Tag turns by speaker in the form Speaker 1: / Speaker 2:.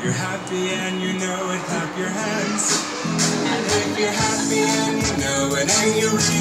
Speaker 1: you're happy and you know it, clap your hands. And if you're happy and you know it and you really